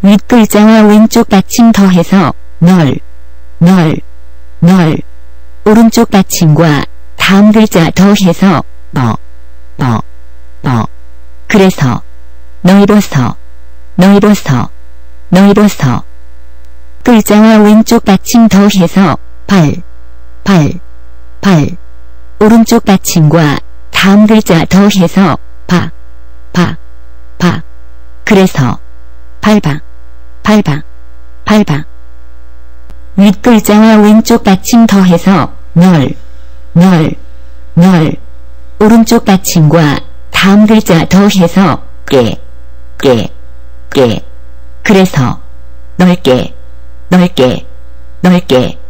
윗 글자와 왼쪽 받침 더해서 널. 오른쪽 받침과 다음 글자 더해서 뭐. 그래서 넓어서. 글자와 왼쪽 받침 더해서 발. 오른쪽 받침과 다음 글자 더해서 바. 그래서 밟아. 윗 글자와 왼쪽 받침 더해서 널. 오른쪽 받침과 다음 글자 더해서 깨. 그래서 넓게.